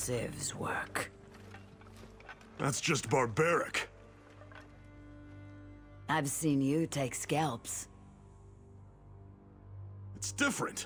Civ's work. That's just barbaric. I've seen you take scalps. It's different.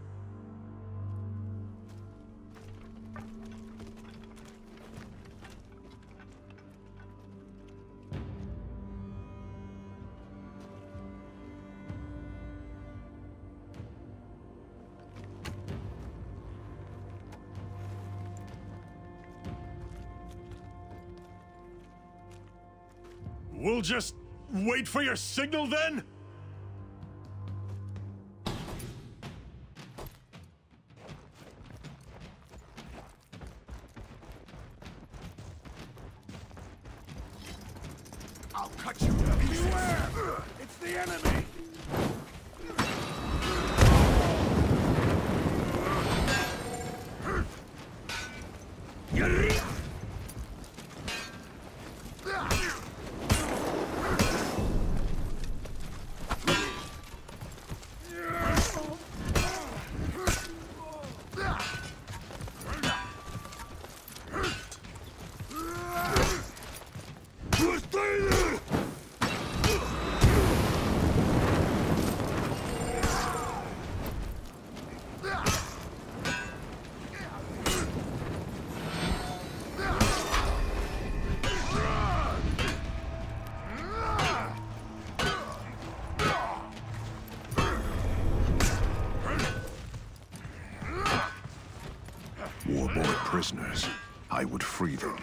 We'll just wait for your signal then? I'll cut you to pieces. Beware! It's the enemy! Warborn prisoners. I would free them.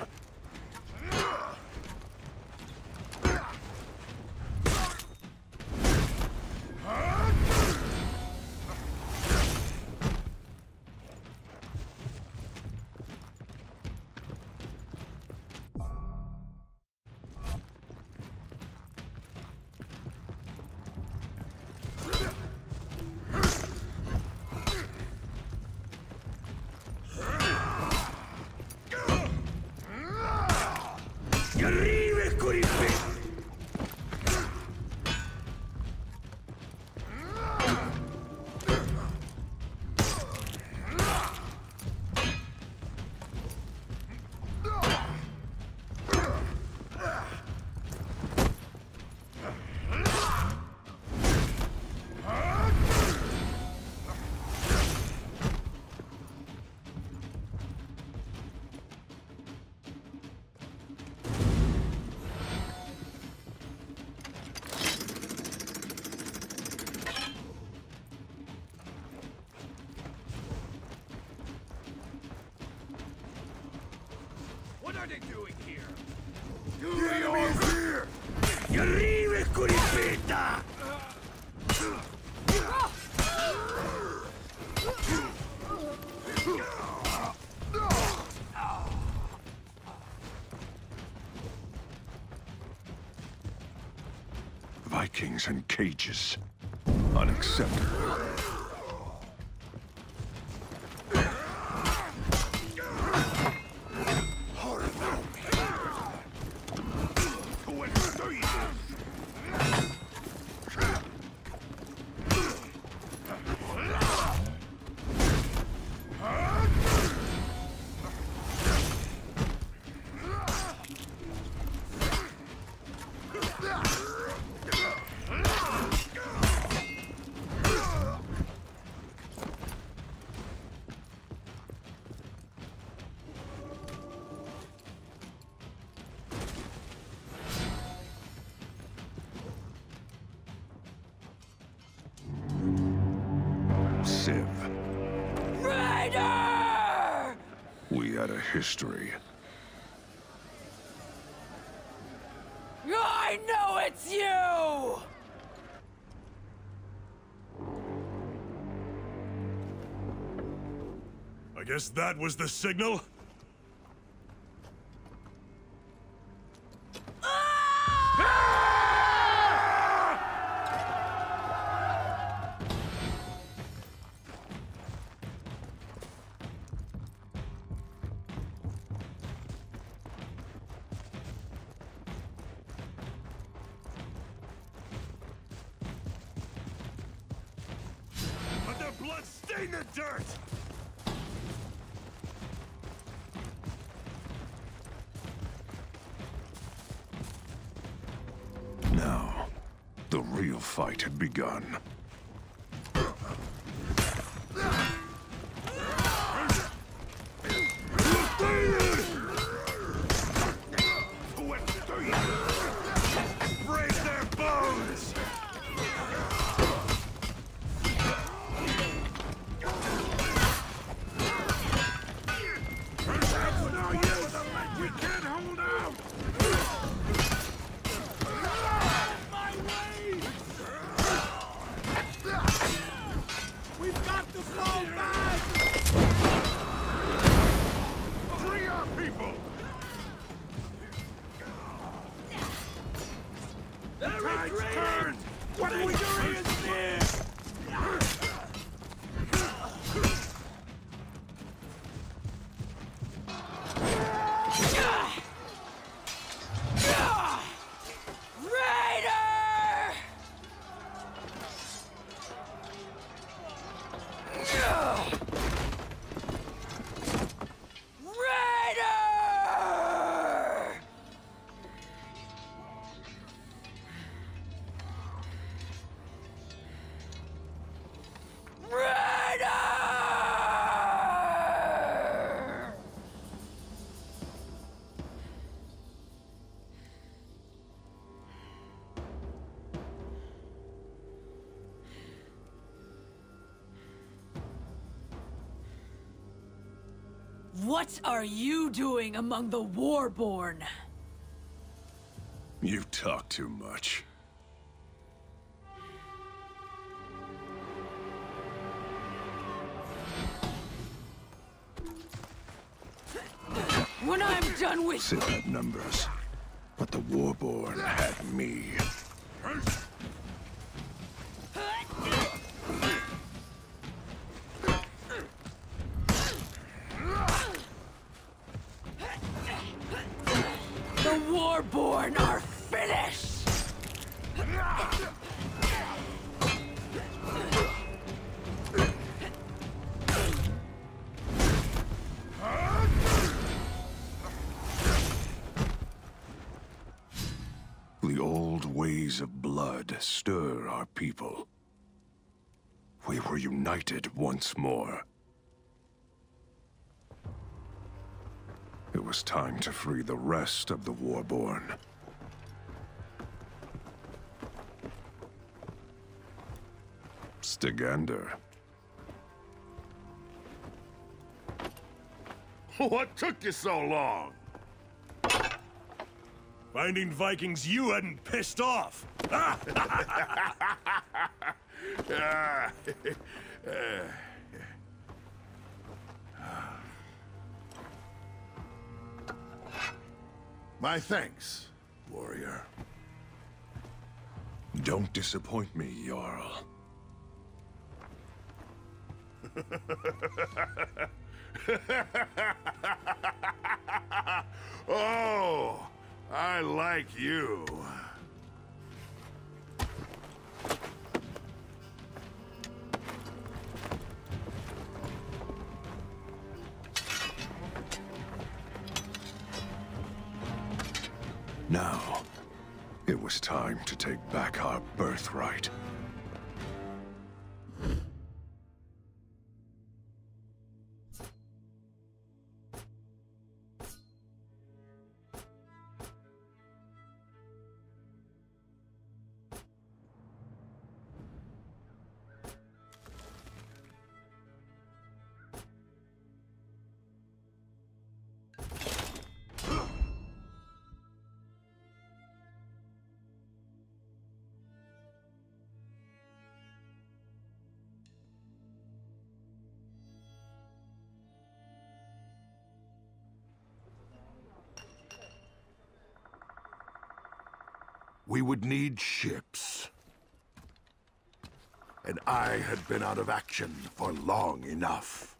What are they doing here? The enemy's here! Vikings in cages. Unacceptable. Civ. Raider! We had a history. I know it's you! I guess that was the signal? Let their blood stain the dirt! The real fight had begun. Break their bones! We can't hold out! My way! We've got to fall back! Free our people! The tide's turned! What are we doing is near! Raider! Raider! Raider! What are you doing among the Warborn? You talk too much. When I'm done with Sid had numbers, but the Warborn had me. the Warborn are finished! The old ways of blood stir our people. We were united once more. It was time to free the rest of the Warborn. Stygander. What took you so long? Finding Vikings you hadn't pissed off. My thanks, warrior. Don't disappoint me, Jarl. Oh, I like you. Now, it was time to take back our birthright. We would need ships. And I had been out of action for long enough.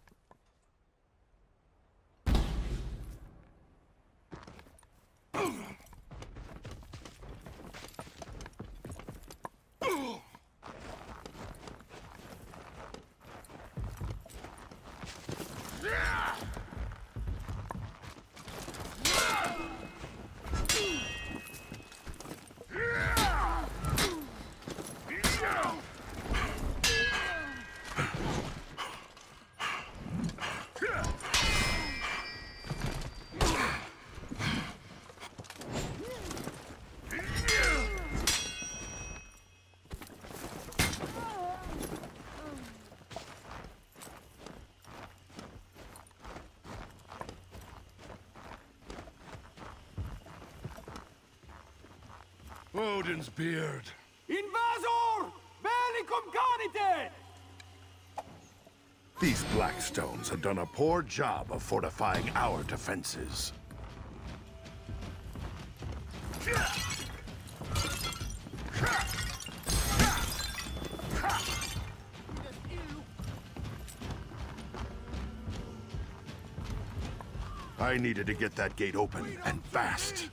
Odin's beard. Invasor! Bellicum canite! These Blackstones have done a poor job of fortifying our defenses. I needed to get that gate open, and fast.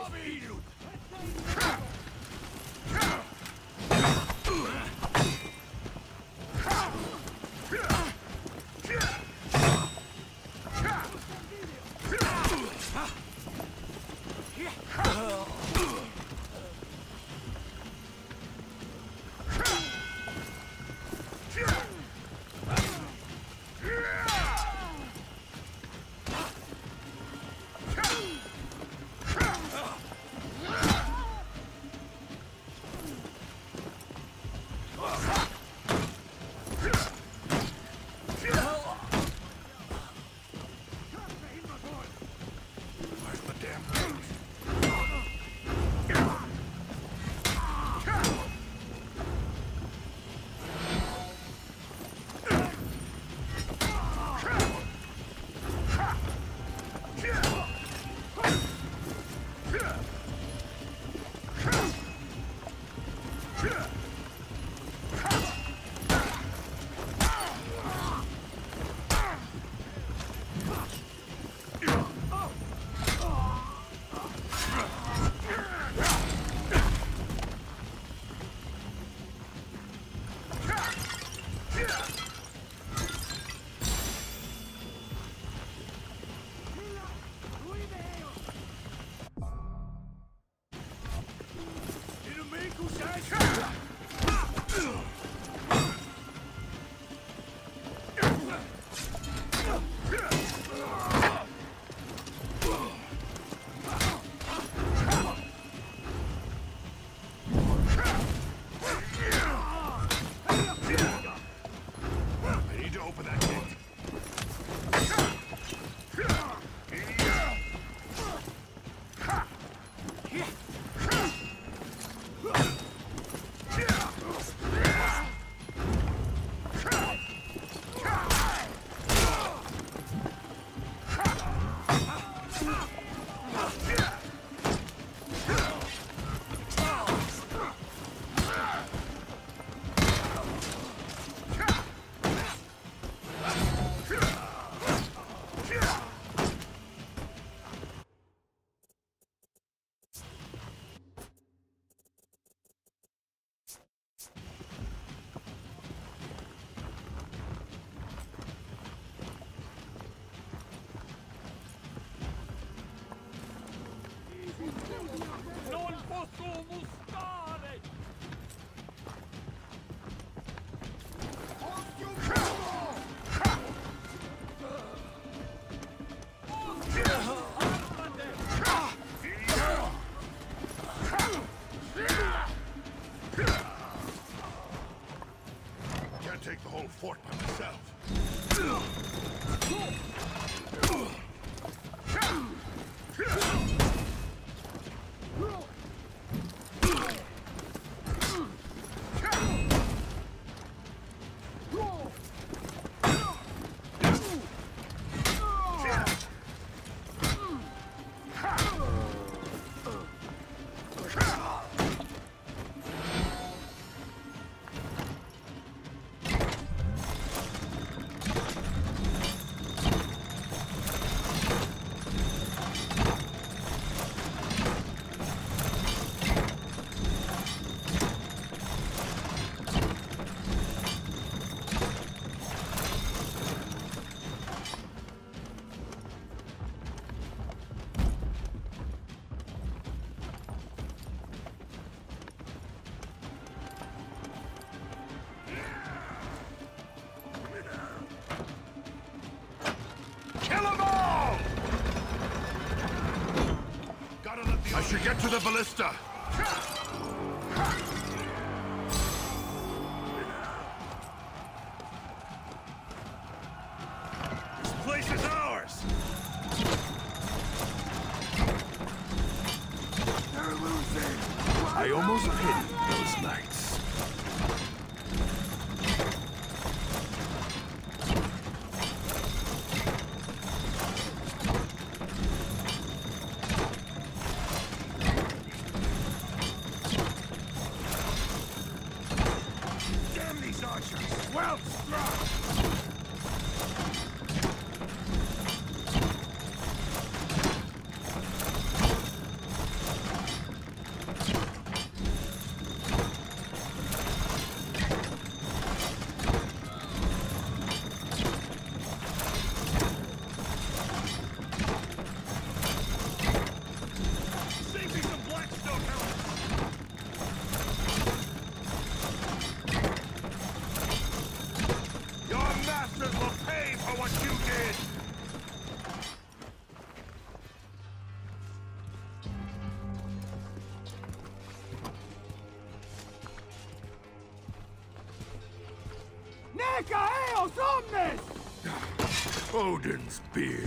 Non posso mustare! Can't take the whole fort by myself. I should get to the ballista. This place is ours. They're losing. I almost pitied those knights. Damn these archers! Well struck! Save me some Blackstone helmets! Your masters will pay for what you did! Nicaeos omnes! Odin's beard.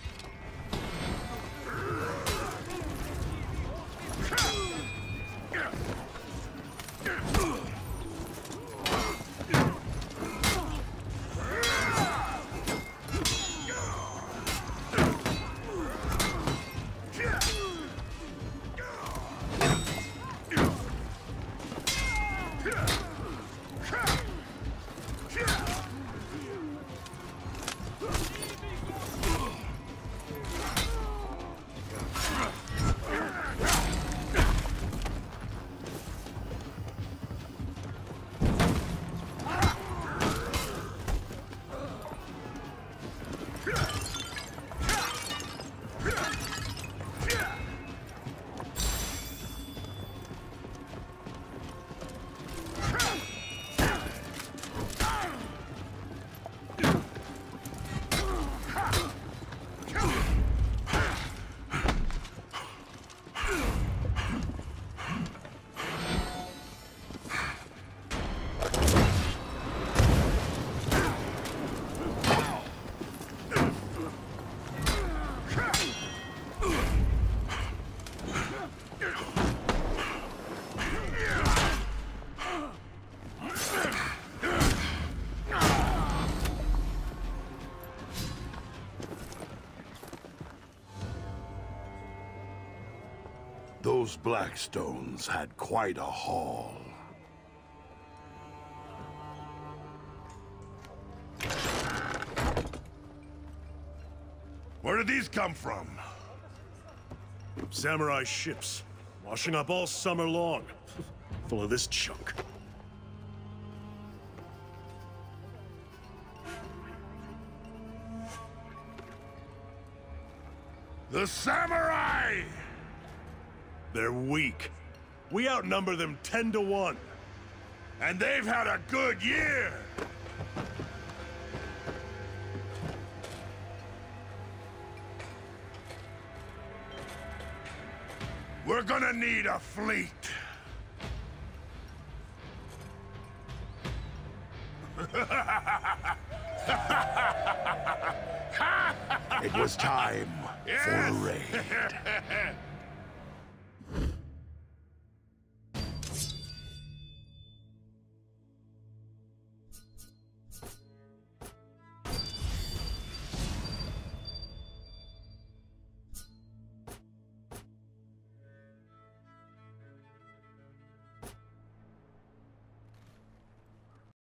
Those Blackstones had quite a haul. Where did these come from? Samurai ships, washing up all summer long, full of this junk. The samurai! They're weak. We outnumber them 10 to 1. And they've had a good year! We're gonna need a fleet. It was time for a Yes. raid.